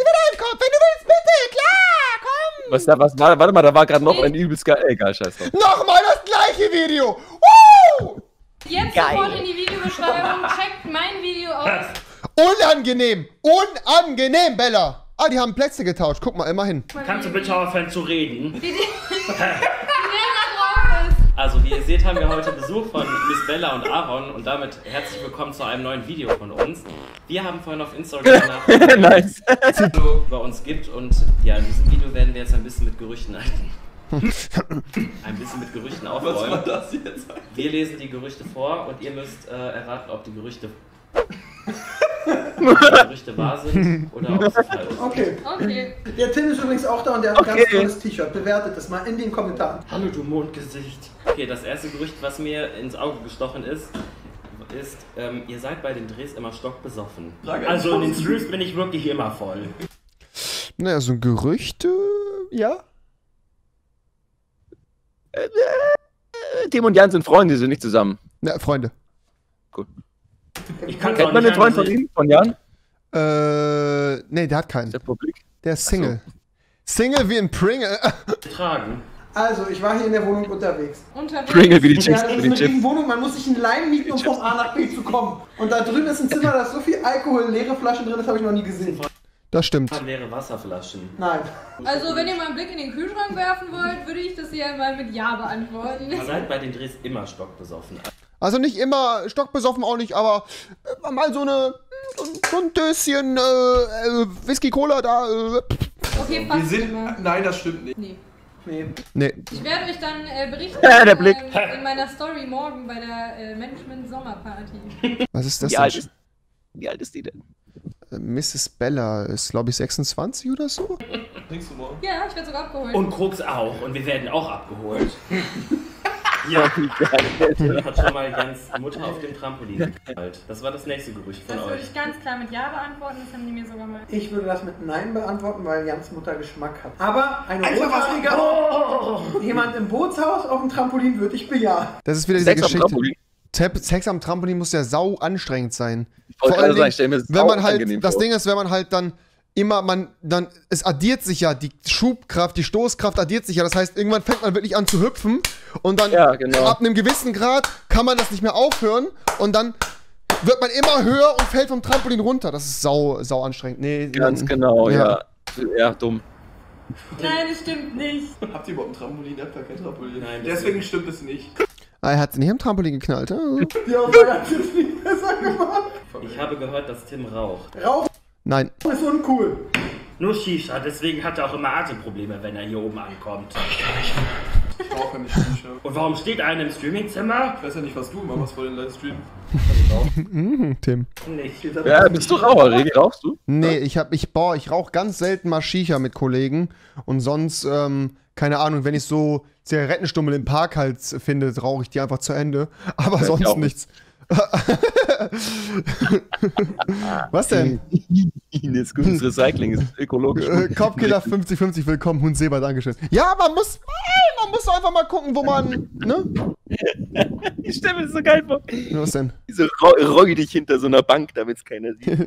deinem Kopf, wenn du willst, bitte, klar, komm! Warte mal, da war gerade noch ein übelst geil. Egal, scheiß drauf. Nochmal das gleiche Video! Jetzt sofort in die Videobeschreibung, checkt mein Video aus. Unangenehm! Unangenehm, Bella! Ah, die haben Plätze getauscht. Guck mal, immerhin. Kannst du bitte aufhören zu reden? Wie der da drauf ist. Also, wie ihr seht, haben wir heute Besuch von Miss Bella und Aaron und damit herzlich willkommen zu einem neuen Video von uns. Wir haben vorhin auf Instagram nach Nice. bei uns gibt und ja, in diesem Video werden wir jetzt ein bisschen mit Gerüchten aufräumen. Was war das jetzt? Wir lesen die Gerüchte vor und ihr müsst erraten, ob die Gerüchte wahr sind oder ob sie falsch sind. Okay. Der Tim ist übrigens auch da und der hat ein ganz tolles T-Shirt. Bewertet das mal in den Kommentaren. Hallo du Mondgesicht. Okay, das erste Gerücht, was mir ins Auge gestochen ist, ihr seid bei den Drehs immer stockbesoffen. Also in den Streams bin ich wirklich immer voll. Naja, so ein Gerücht, ja. Tim und Jan sind Freunde, die sind nicht zusammen. Na, Freunde. Gut. Kennt man den Freund von ihm? Von Jan? Nee, der hat keinen. Der Publik? Der ist Single. Single wie ein Pringle. Tragen. Also, ich war hier in der Wohnung unterwegs. Pringle wie die Chips. Ja, das ist eine riesen Wohnung, man muss sich einen Leim mieten, um vom A nach B zu kommen. Und da drüben ist ein Zimmer, da ist so viel Alkohol, leere Flaschen drin, das habe ich noch nie gesehen. Das stimmt. Leere Wasserflaschen. Nein. Also, wenn ihr mal einen Blick in den Kühlschrank werfen wollt, würde ich das hier mal mit Ja beantworten. Ihr seid bei den Drehs immer stockbesoffen. Also nicht immer stockbesoffen, auch nicht, aber mal so ein Döschen Whisky-Cola da. Okay, fast immer. Nein, das stimmt nicht. Nee. Ich werde euch dann berichten Der Blick. In meiner Story morgen bei der Management-Sommerparty. Was ist das Wie alt ist die denn? Mrs. Bella ist, glaube ich, 26 oder so. Trinkst du morgen? Ja, ich werde sogar abgeholt. Und Krux auch. Und wir werden auch abgeholt. Ja, hat schon mal Jans Mutter auf dem Trampolin geknallt. Das war das nächste Gerücht von Das würde euch. ich ganz klar mit Ja beantworten, das haben die mir sogar mal. Ich würde das mit Nein beantworten, weil Jans Mutter Geschmack hat. Aber ein Rothaariger, jemand im Bootshaus auf dem Trampolin würde ich bejahen. Das ist wieder diese Geschichte. Sex am Trampolin muss ja sau anstrengend sein. Vor allem, wenn man halt, das Ding ist, wenn man halt dann immer, es addiert sich ja, die Schubkraft, die Stoßkraft addiert sich ja, das heißt, irgendwann fängt man wirklich an zu hüpfen und dann ab einem gewissen Grad kann man das nicht mehr aufhören und dann wird man immer höher und fällt vom Trampolin runter. Das ist sau anstrengend. Nee, Ganz genau, ja. Ja, dumm. Nein, das stimmt nicht. Habt ihr überhaupt ein Trampolin? Ihr habt gar kein Trampolin. Nein, deswegen stimmt es nicht. Ah, er hat nicht am Trampolin geknallt. Ja, aber hat es nicht besser gemacht. Ich habe gehört, dass Tim raucht. Rauchen Nein. ist uncool. Nur Shisha, deswegen hat er auch immer Atemprobleme, wenn er hier oben ankommt. Ich rauche nicht Shisha. Und warum steht einer im Streamingzimmer? Ich weiß ja nicht, was du immer machst vor den Livestream. Tim. Nicht. Ja, bist du Raucher, Regi? Rauchst du? Nee, ich rauche ganz selten mal Shisha mit Kollegen und sonst, keine Ahnung, wenn ich so Zigarettenstummel im Park halt finde, rauche ich die einfach zu Ende. Aber ja, sonst nichts. Was denn? Das ist gutes Recycling, ist ökologisch. Kopfkiller 50-50, willkommen, Hund Seba, dankeschön. Ja, man muss doch einfach mal gucken, wo man, ne? Ich stelle mir das so geil vor. Was denn? So rogge dich hinter so einer Bank, damit es keiner sieht.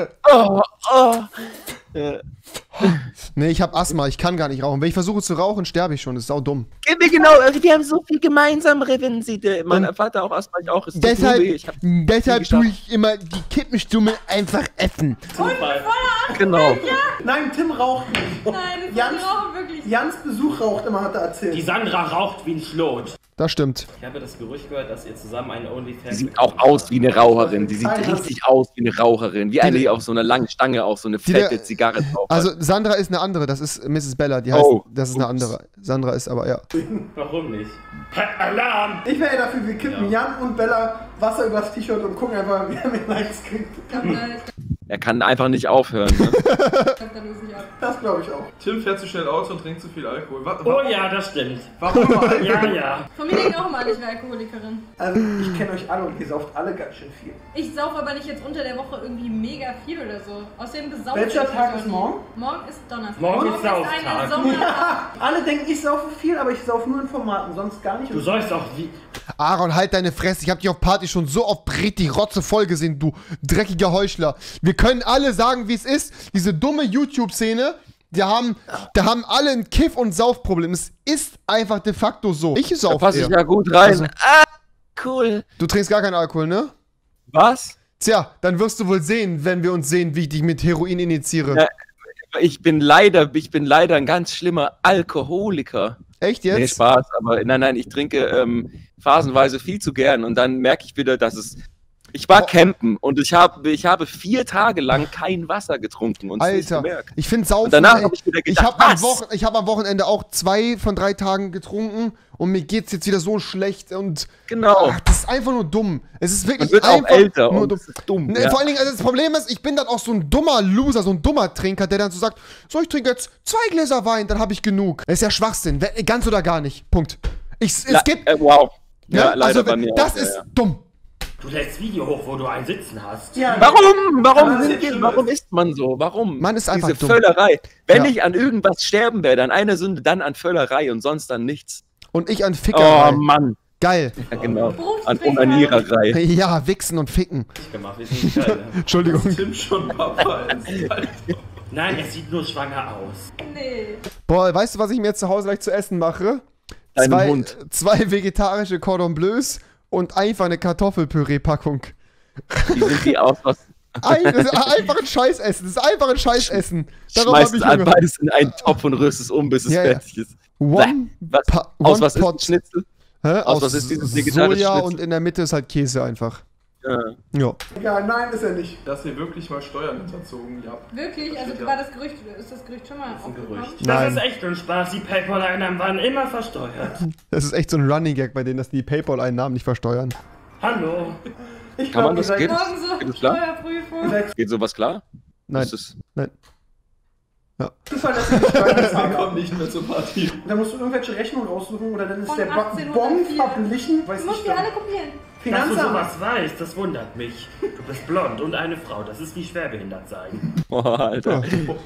Nee, ich hab Asthma, ich kann gar nicht rauchen. Wenn ich versuche zu rauchen, sterbe ich schon, das ist saudumm. Genau, wir haben so viel gemeinsam, wenn sie, mein Vater auch Asthma, ich auch. Deshalb tue ich immer die Kippenstummel einfach essen. Genau. Nein, Tim raucht nicht. Nein, Jans rauchen wirklich. Jans Besuch raucht immer, hat er erzählt. Die Sandra raucht wie ein Schlot. Das stimmt. Ich habe das Gerücht gehört, dass ihr zusammen eine OnlyFans... Sie sieht auch aus wie eine Raucherin. Die sieht richtig aus wie eine Raucherin. Wie eine, die auf so einer langen Stange auch so eine fette Zigarre drauf hat. Also Sandra ist eine andere, das ist Mrs. Bella, die heißt, das ist eine andere. Sandra ist aber, ja. Warum nicht? Alarm! Ich wäre ja dafür, wir kippen Jan und Bella Wasser übers T-Shirt und gucken einfach, wie er mit Likes kriegt. Er kann einfach nicht aufhören. Ne? Das glaube ich auch. Tim fährt zu schnell Auto und trinkt zu viel Alkohol. Oh ja, das stimmt. Warum immer Alkohol? Ja. Von mir denkt auch immer, ich wäre Alkoholikerin. Also, ich kenne euch alle und ihr sauft alle ganz schön viel. Ich sauf aber nicht jetzt unter der Woche irgendwie mega viel oder so. Außerdem besaufe Welcher Tag ist morgen? Morgen ist Donnerstag. Morgen ist eine Sauftag. Sommertag. Ja, alle denken, ich saufe viel, aber ich saufe nur in Formaten, sonst gar nicht. Du säufst auch wie... Aaron, halt deine Fresse. Ich hab dich auf Party schon so oft richtig rotzevoll gesehen, du dreckiger Heuchler. Wir können alle sagen, wie es ist. Diese dumme YouTube-Szene, da haben alle ein Kiff- und Saufproblem. Es ist einfach de facto so. Ich sauf. Da passe ich ja gut rein. Also, cool. Du trinkst gar keinen Alkohol, ne? Was? Tja, dann wirst du wohl sehen, wenn wir uns sehen, wie ich dich mit Heroin initiiere. Ja, ich bin leider ein ganz schlimmer Alkoholiker. Echt jetzt? Nee, Spaß, aber nein, ich trinke phasenweise viel zu gern und dann merke ich wieder, dass es... Ich war campen und ich habe 4 Tage lang kein Wasser getrunken und Alter, gemerkt. ich finde Saufen... Danach habe ich wieder gedacht, ich habe am Wochenende auch 2 von 3 Tagen getrunken und mir geht's jetzt wieder so schlecht und... Genau. Ach, das ist einfach nur dumm. Es ist wirklich Man wird einfach auch älter nur und dumm. das ist dumm. Ne, Ja. vor allen Dingen, also das Problem ist, ich bin dann auch so ein dummer Loser, so ein dummer Trinker, der dann so sagt, so, ich trinke jetzt 2 Gläser Wein, dann habe ich genug. Das ist ja Schwachsinn, ganz oder gar nicht. Punkt. Es gibt... Wow. Ja, Ja, leider also, bei mir das auch, ist ja. dumm. Du lädst Video hoch, wo du einen Sitzen hast. Ja, Warum ist man so? Warum? Man ist einfach Diese dumm. Völlerei. Wenn Ja. ich an irgendwas sterben werde, an einer Sünde, dann an Völlerei und sonst an nichts. Und ich an Fickerei. Oh Mann. Geil. Ja, genau. An Onaniererei. Ja, wichsen und ficken. Gemacht, wir sind geil. Entschuldigung. Tim schon Papa ist. Nein, er sieht nur schwanger aus. Nee. Boah, weißt du, was ich mir jetzt zu Hause gleich zu essen mache? Deinen Hund. 2 vegetarische Cordon Bleus und einfach eine Kartoffelpüree-Packung. Wie sind die aus? Was Das ist einfach ein Scheißessen. Das ist einfach ein Scheißessen. Darauf schmeißt hab ich an Hunger. beides in einen Topf und rührst es um, bis es Ja, ja. fertig ist. Was, Aus was ist ein Schnitzel? Hä? Aus was ist dieses vegetarische Soja Schnitzel? und in der Mitte ist halt Käse einfach. Ja. Ja. Ja, nein, ist er nicht. Dass ihr wirklich mal Steuern hinterzogen habt. Wirklich? Also Ja. war das Gerücht, ist das Gerücht schon mal Das ist ein aufgekommen? Gerücht. Nein. Das ist echt ein Spaß. Die PayPal-Einnahmen waren immer versteuert. Das ist echt so ein Running Gag bei denen, dass die PayPal-Einnahmen nicht versteuern. Hallo. Ich Kann man das ihr seid- geben? Morgen so Geht das klar? Steuerprüfung. Geht sowas klar? Nein. Ist es- Nein. Zufall, dass wir die Steuern Wir bezahlen. kommen nicht mehr zur Party. Da musst du irgendwelche Rechnungen raussuchen oder dann ist Von der Bon 1804. verblichen. Weiß Du musst ich die doch. alle kopieren. Dass du Finanzamt. sowas weißt, das wundert mich. Du bist blond und eine Frau. Das ist wie schwerbehindert sein. Boah, Alter.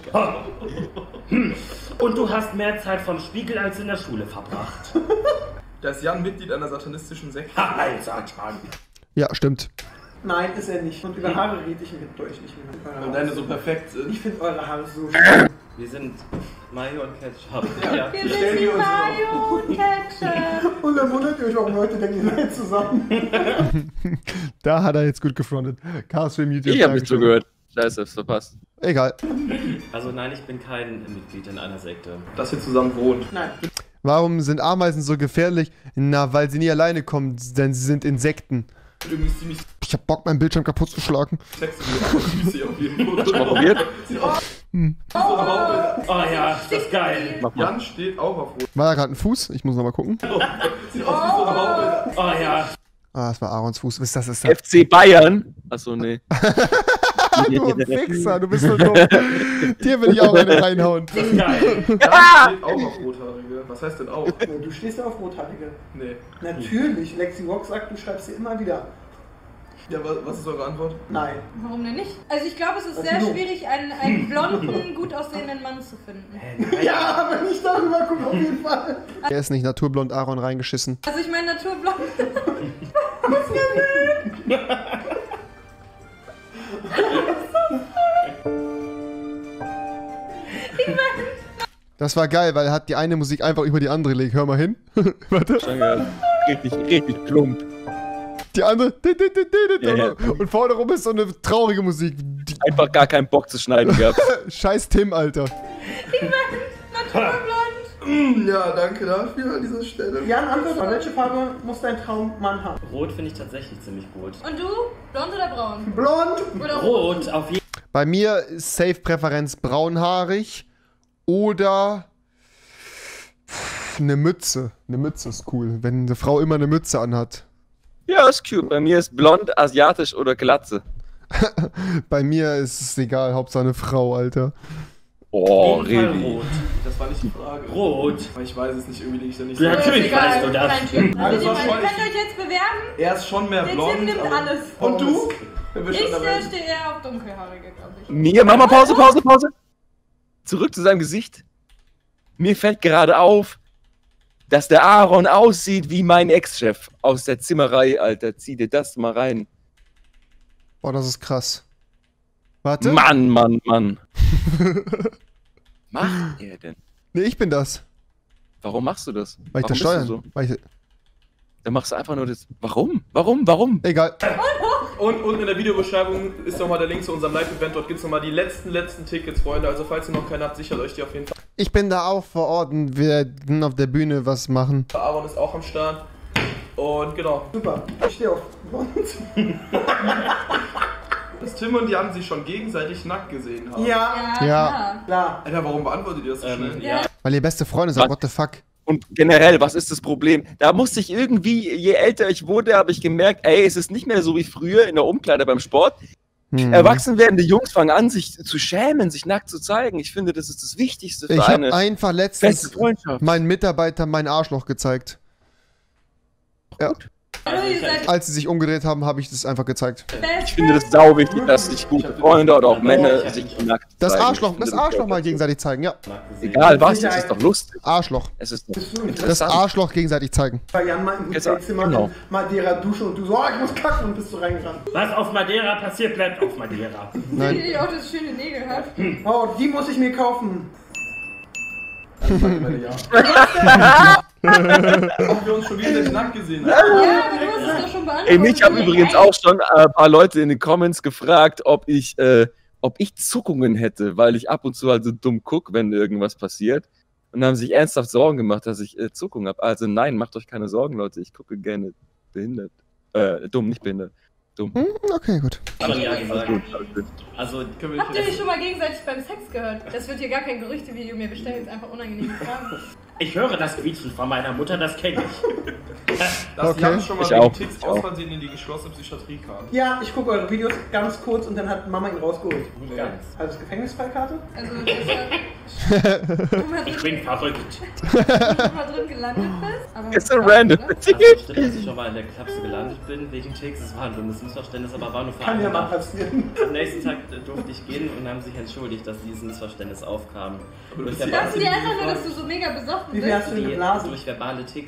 Und du hast mehr Zeit vom Spiegel als in der Schule verbracht. Da ist Jan Mitglied einer satanistischen Sekte. Nein, Satan. Ja, stimmt. Nein, ist er nicht. Und über Haare rede ich mit euch nicht mehr. Weil deine so perfekt sind. Ich finde eure Haare so schön. Wir sind Mayo und Ketchup. Ja. Wir stellen sind die wir uns Mayo und Ketchup. Und dann wundert ihr euch, warum Leute denken, ihr seid zusammen. Da hat er jetzt gut gefrontet. Castream YouTube. Ich hab nicht zugehört. Scheiße, hab's verpasst. Egal. Also nein, ich bin kein Mitglied in einer Sekte. Dass ihr zusammen wohnt. Nein. Warum sind Ameisen so gefährlich? Na, weil sie nie alleine kommen, denn sie sind Insekten. Irgendwie ziemlich Ich hab Bock, meinen Bildschirm kaputt zu schlagen. sexy, aber süß auf jeden Fall. Hast du mal probiert? Sieht aus wie so eine Raupe. Oh ja, das ist geil. Mach mal. Jan steht auch auf Rot. War da gerade ein Fuß? Ich muss noch mal gucken. Sieht aus wie so eine Raupe. Oh ja. Ah, das war Arons Fuß. Was ist das? Ist das? FC Bayern? Achso, nee. Du Fixer, du bist so dumm. Dir will ich auch eine reinhauen. Das ist geil. Jan steht auch auf Rothaarige. Was heißt denn auch? Du stehst ja auf Rothaarige. Nee. Natürlich. Lexi Rock sagt, du schreibst sie immer wieder. Ja, was ist eure Antwort? Nein. Warum denn nicht? Also ich glaube, es ist sehr Also, schwierig, einen blonden, gut aussehenden Mann zu finden. Ja, wenn ich darüber gucke, auf jeden Fall. Er ist nicht naturblond Aaron reingeschissen. Also ich meine naturblond. Das war geil, weil er hat die eine Musik einfach über die andere gelegt. Hör mal hin. Warte. Schon gehört. Richtig plump. Die andere. Ja, ja. Und vorne rum ist so eine traurige Musik. Einfach gar keinen Bock zu schneiden gehabt. Scheiß Tim, Alter. Naturblond. Ja, danke dafür an dieser Stelle. Jan, Antwort. Welche Farbe muss dein Traummann haben? Rot finde ich tatsächlich ziemlich gut. Und du? Blond oder braun? Blond. Oder rot? Rot, auf jeden Bei mir ist Safe-Präferenz braunhaarig oder eine Mütze. Eine Mütze ist cool, wenn eine Frau immer eine Mütze anhat. Ja, ist cute. Bei mir ist blond, asiatisch oder Glatze. Bei mir ist es egal, Hauptsache eine Frau, Alter. Oh, Fall really? rot. Das war nicht die Frage. Rot. Aber ich weiß es nicht, irgendwie liege ich da nicht Ja, so. natürlich Egal, weißt du das. kein Typ. Also Also war ihr schon- könnt euch jetzt bewerben. Er ist schon mehr Der blond. Tim nimmt aber- alles. Und du? Wer bist Ich schon dabei? stehe eher auf dunkelhaarige, glaube ich. Mir, Mama, Pause. Zurück zu seinem Gesicht. Mir fällt gerade auf, dass der Aaron aussieht wie mein Ex-Chef aus der Zimmerei, Alter. Zieh dir das mal rein. Boah, das ist krass. Warte. Mann. Macht er denn? Nee, ich bin das. Warum machst du das? Weil ich das steuern. So? Dann machst du einfach nur das. Warum? Egal. Und in der Videobeschreibung ist nochmal der Link zu unserem Live-Event. Dort gibt es nochmal die letzten Tickets, Freunde. Also falls ihr noch keine habt, sichert euch die auf jeden Fall. Ich bin da auch vor Ort und wir werden auf der Bühne was machen. Aaron ist auch am Start. Und genau. Super, ich stehe auf. Dass Tim und Jan sich schon gegenseitig nackt gesehen haben. Ja. Klar. Alter, warum beantwortet ihr das so schnell? Ja. Weil ihr beste Freunde seid, what the fuck? Und generell, was ist das Problem? Da musste ich irgendwie, je älter ich wurde, habe ich gemerkt, ey, es ist nicht mehr so wie früher in der Umkleide beim Sport. Erwachsen werdende Jungs fangen an, sich zu schämen, sich nackt zu zeigen. Ich finde, das ist das Wichtigste für Ich eine habe einfach letztens feste Freundschaft. meinen Mitarbeitern mein Arschloch gezeigt. Ja. Als sie sich umgedreht haben, habe ich das einfach gezeigt. Ich finde das sau wichtig, dass sich gute Freunde oder auch Männer sich nackt zeigen. Das Arschloch mal gegenseitig zeigen, ja. Egal was, das ist doch lustig. Arschloch. Es ist doch Das interessant. Arschloch gegenseitig zeigen. Bei Jan mal im Hotelzimmer Genau. in Madeira duschen und du so, ich muss kacken und bist du reingerannt. Was auf Madeira passiert, bleibt auf Madeira. Nein. Die auch das schöne Nägel hat. Oh, die muss ich mir kaufen. Ob wir uns schon wieder nackt gesehen haben. Ja, du musst es doch schon beantworten. Ey, mich haben übrigens auch schon ein paar Leute in den Comments gefragt, ob ich Zuckungen hätte, weil ich ab und zu halt so dumm gucke, wenn irgendwas passiert. Und haben sich ernsthaft Sorgen gemacht, dass ich Zuckungen habe. Also nein, macht euch keine Sorgen, Leute. Ich gucke gerne behindert. Dumm, nicht behindert. Dumm. Okay, gut. Aber ja gesagt. Alles gut. Also, Habt ihr euch schon mal gegenseitig beim Sex gehört? Das wird hier gar kein Gerüchtevideo mehr bestellen, ist einfach unangenehme Fragen. ich höre das Quietschen von meiner Mutter, das kenne ich. Dass Jan schon mal Ich wegen auch. Ticks aus Versehen in die geschlossene Psychiatrie kam. Ja, ich gucke eure Videos ganz kurz und dann hat Mama ihn rausgeholt. Ja. Also Gefängnisfreikarte? Also, deshalb. Ich bin verrückt. mal drin gelandet bist. Aber Ist so random. oder? Also stimmt, dass ich schon mal in der Klapse gelandet bin wegen Ticks. Es war ein dummes Missverständnis, aber war nur Kann ja mal vereinbart. passieren. Am nächsten Tag durfte ich gehen und haben sich entschuldigt, dass dieses Missverständnis aufkam. Durch Dachten die einfach nur, dass du so mega besoffen Wie bist? viel hast du denn geblasen? durch verbale Ticks.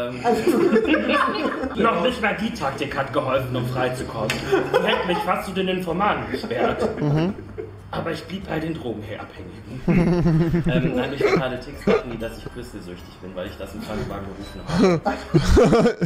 Also, Noch nicht mal die Taktik hat geholfen, um freizukommen. Die hätte mich fast zu den Informanten gesperrt. Aber ich blieb bei den Drogenabhängigen. Nein, durch verbale Ticks dachten die, dass ich crystalsüchtig bin, weil ich das im Krankenwagen gerufen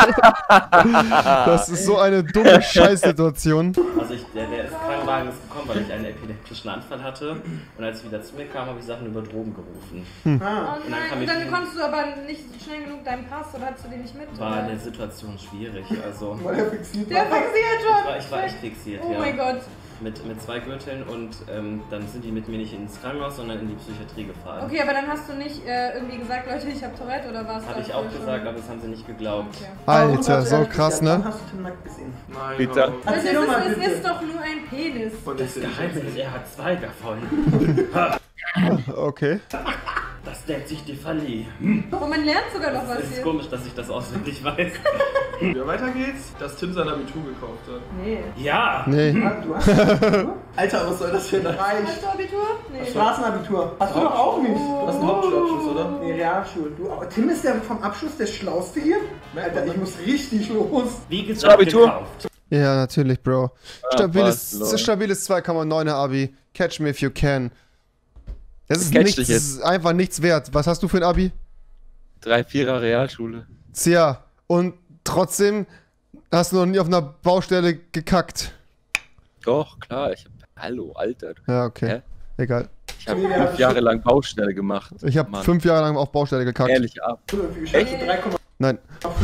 habe. Das ist so eine dumme Scheißsituation. Also der Krankenwagen ist gekommen, weil ich einen epileptischen Anfall hatte. Und als ich wieder zu mir kam, habe ich Sachen über Drogen gerufen. Oh Und dann nein, kam und ich dann hin. konntest du aber nicht schnell genug deinen Pass oder hattest du den nicht mit? War oder? in der Situation schwierig. Also weil er fixiert Der war. fixiert schon! ich war echt fixiert, Oh ja. mein Gott. Mit 2 Gürteln und dann sind die mit mir nicht ins Krankenhaus, sondern in die Psychiatrie gefahren. Okay, aber dann hast du nicht irgendwie gesagt, Leute, ich hab Tourette oder was? Habe ich auch gesagt, aber das haben sie nicht geglaubt. Okay. Alter, so krass, Wann ne? hast du Tim nackt gesehen? Nein, Bitte. warum? Es Erzähl doch mal ist, bitte. es ist doch nur ein Penis. Und Das Geheimnis ist, er hat 2 davon. Okay. Das nennt sich Defali. Und man lernt sogar noch was Es ist hier. komisch, dass ich das auswendig weiß. Ja, weiter geht's. Dass Tim sein Abitur gekauft hat. Nee. Ja! Nee. Ah, du hast Abitur? Alter, was soll das denn? Reicht. Hast du Abitur? Nee. Straßenabitur. Hast du doch auch nicht. Du hast einen Hauptschulabschluss, oder? Nee, Realschule. Du, aber Tim ist der vom Abschluss der Schlauste hier? Alter, ich muss richtig los. Wie gesagt, Abitur? gekauft. Ja, natürlich, Bro. was, Lord. Stabiles 2,9er Abi. Catch me if you can. Das ist Catch nichts, dich jetzt. einfach nichts wert. Was hast du für ein Abi? 3-4er Realschule. Tja, und trotzdem hast du noch nie auf einer Baustelle gekackt. Doch, klar. Hallo, Alter. Ja, okay. Hä? Egal. Ich habe 5 Jahre lang Baustelle gemacht. Ich habe Mann. 5 Jahre lang auf Baustelle gekackt. Ehrlich ab. Echt? 3,5. Nein.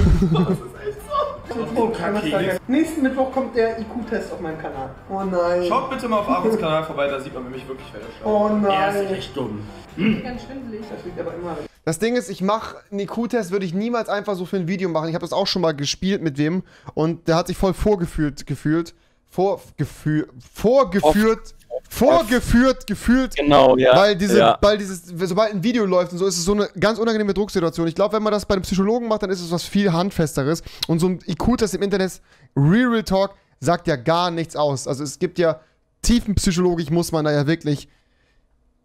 Oh, nächsten Mittwoch kommt der IQ-Test auf meinem Kanal. Oh nein. Schaut bitte mal auf Aarons Kanal vorbei, da sieht man nämlich wirklich, wer da schaut. Oh Er ist nein. echt dumm. Ganz schwindelig. Das liegt aber immer. Das Ding ist, ich mache einen IQ-Test, würde ich niemals einfach so für ein Video machen. Ich habe das auch schon mal gespielt mit wem und der hat sich voll vorgeführt gefühlt. Vorgeführt gefühlt. Genau, ja. Weil ja. sobald ein Video läuft und so, ist es so eine ganz unangenehme Drucksituation. Ich glaube, wenn man das bei einem Psychologen macht, dann ist es was viel Handfesteres. Und so ein IQ-Test im Internet, Real Talk, sagt ja gar nichts aus. Also es gibt ja Tiefenpsychologisch muss man da ja wirklich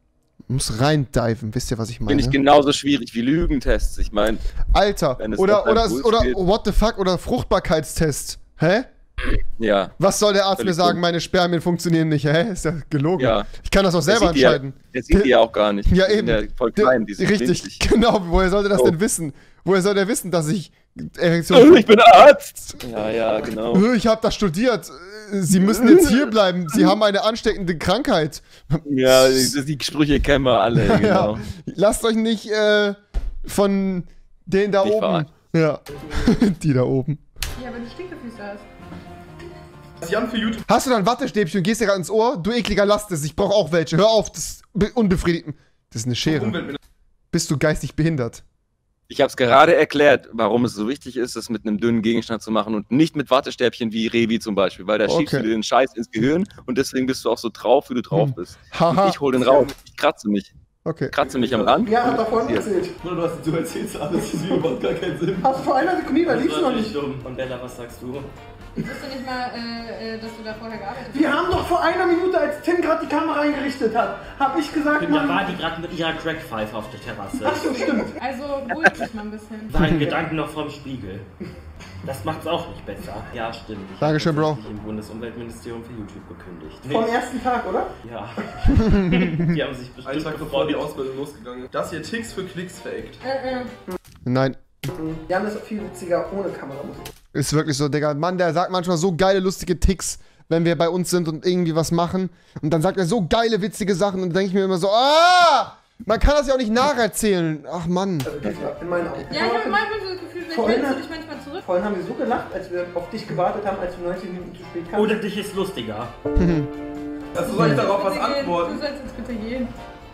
Muss reindiven, wisst ihr, was ich meine? Finde ich genauso schwierig wie Lügentests. Ich meine. Alter, oder what the fuck, oder Fruchtbarkeitstest. Hä? Ja. Was soll der Arzt mir sagen, meine Spermien funktionieren nicht? Hä? Ist ja gelogen. Ja. Ich kann das auch selber entscheiden. Der sieht die ja auch gar nicht. Ja, eben. Ja voll klein, richtig, winzig. Genau. Woher sollte das denn wissen? Woher soll der wissen, dass ich Erektion... Ich bin Arzt! Ja, genau. Ich habe das studiert. Sie müssen jetzt hier bleiben. Sie haben eine ansteckende Krankheit. Ja, die Sprüche kennen wir alle, genau. Ja. Lasst euch nicht von denen da oben... Ja, die da oben. Ja, aber die Stinkefüße hast. Jan für YouTube. Hast du dann Wattestäbchen und gehst dir gerade ins Ohr? Du ekliger, lass das. Ich brauche auch welche. Hör auf, das unbefriedigt. Das ist eine Schere. Bist du geistig behindert? Ich habe es gerade erklärt, warum es so wichtig ist, das mit einem dünnen Gegenstand zu machen und nicht mit Wattestäbchen wie Revi zum Beispiel, weil da schiebst du dir den Scheiß ins Gehirn und deswegen bist du auch so drauf, wie du drauf bist. Und ich hol den raus, ich kratze mich. Okay. Kratze mich am Rand. Ja, hat er vorhin erzählt. Du erzählst alles, das Video macht gar keinen Sinn. Hast du vor einer Sekunde, da liegst du noch nicht. Und Bella, was sagst du? Ich wusste nicht mal, dass du da vorher gearbeitet hast. Wir haben doch vor einer Minute, als Tim gerade die Kamera eingerichtet hat, habe ich gesagt, da war die gerade mit ihrer Crackpfeife auf der Terrasse. Ach so, stimmt. Also beruhig dich mal ein bisschen. War ein Gedanken noch vom Spiegel. Das macht's auch nicht besser. Ja, stimmt. Dankeschön, Bro. Ich habe im Bundesumweltministerium für YouTube gekündigt. Vom ersten Tag, oder? Ja. Die haben sich bestimmt einen Tag bevor die Ausbildung losgegangen ist. Dass ihr Ticks für Klicks faked. Nein. Jan ist viel witziger ohne Kameramusik. Ist wirklich so, Digga. Mann, der sagt manchmal so geile, lustige Ticks, wenn wir bei uns sind und irgendwie was machen. Und dann sagt er so geile, witzige Sachen und dann denke ich mir immer so, man kann das ja auch nicht nacherzählen. Ach, Mann. Also, in meinen Augen. Ja, ich habe manchmal so das Gefühl, vielleicht hältst du dich manchmal zurück. Vorhin haben wir so gelacht, als wir auf dich gewartet haben, als wir 90 Minuten zu spät kamen. Oder dich ist lustiger. Also soll ich darauf was antworten? Du sollst jetzt bitte gehen.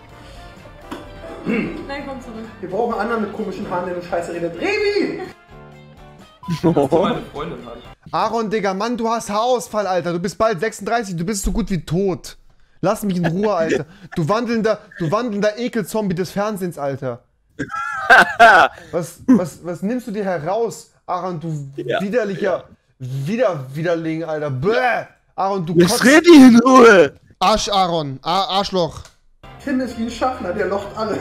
Nein, komm zurück. Wir brauchen einen anderen mit komischen Haaren, der nur Scheiße redet. Revi! Das meine Freundin hat. Aaron, Digga, Mann, du hast Haarausfall, Alter. Du bist bald 36, du bist so gut wie tot. Lass mich in Ruhe, Alter. Du wandelnder Ekelzombie des Fernsehens, Alter. Was nimmst du dir heraus, Aaron, du widerlicher Widerling, Alter. Bäh! Aaron, du kotzt. Red dich in Ruhe! Arsch, Aaron. Arschloch. Tim ist wie ein Schaffner, der locht alles.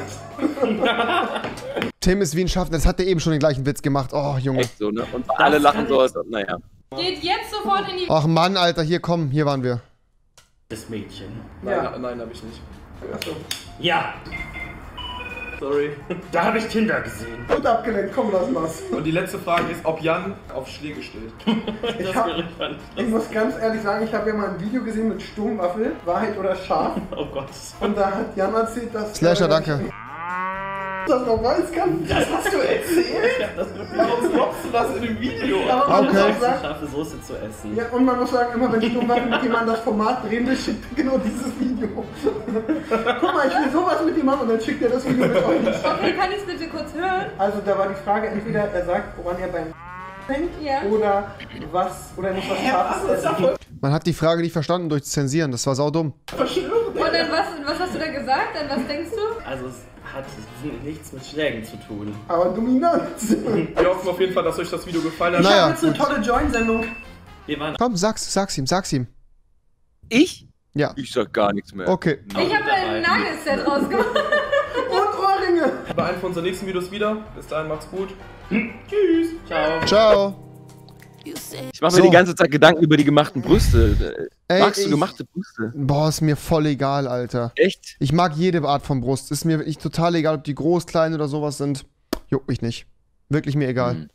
Tim ist wie ein Schaffner, das hat der eben schon den gleichen Witz gemacht. Oh, Junge. Echt so, ne? Und alle lachen so, naja. Geht jetzt sofort in die... Ach Mann, Alter, hier, komm, hier waren wir. Das Mädchen. Nein, hab ich nicht. Achso. Ja. Sorry. Da habe ich Tinder gesehen. Und abgelenkt, komm, lass mal's. Und die letzte Frage ist, ob Jan auf Schläge steht. Ich muss ganz ehrlich sagen, ich habe ja mal ein Video gesehen mit Sturmwaffel, Wahrheit oder Schaf. Oh Gott. Und da hat Jan erzählt, dass... Slasher, danke. Das noch weiß kann. Das hast du erzählt? Warum glaubst du das in dem Video? Okay. Scharfe Soße zu essen. Ja, und man muss sagen, immer wenn Sturmwaffen mit jemandem das Format drehen will, schickt er genau dieses Video. Guck mal, ich will sowas mit ihm machen und dann schickt er das Video mit euch. Okay, kann ich es bitte kurz hören? Also da war die Frage, entweder er sagt, woran er beim denkt, oder er muss was Scharfes essen. Man hat die Frage nicht verstanden durch Zensieren, das war saudumm. Und dann was hast du da gesagt? An was denkst du? Also es hat nichts mit Schlägen zu tun. Aber Dominanz. Wir hoffen auf jeden Fall, dass euch das Video gefallen hat. Ich hab jetzt eine tolle Join-Sendung. Komm, sag's ihm. Ich? Ja. Ich sag gar nichts mehr. Okay. Ich habe ein Nagelset rausgemacht. Und Ohrringe. Bei einem von unseren nächsten Videos wieder. Bis dahin, macht's gut. Tschüss. Ciao. Ich mache mir die ganze Zeit Gedanken über die gemachten Brüste. Magst du gemachte Brüste? Boah, ist mir voll egal, Alter. Echt? Ich mag jede Art von Brust. Ist mir wirklich total egal, ob die groß, klein oder sowas sind. Juckt mich nicht. Wirklich mir egal.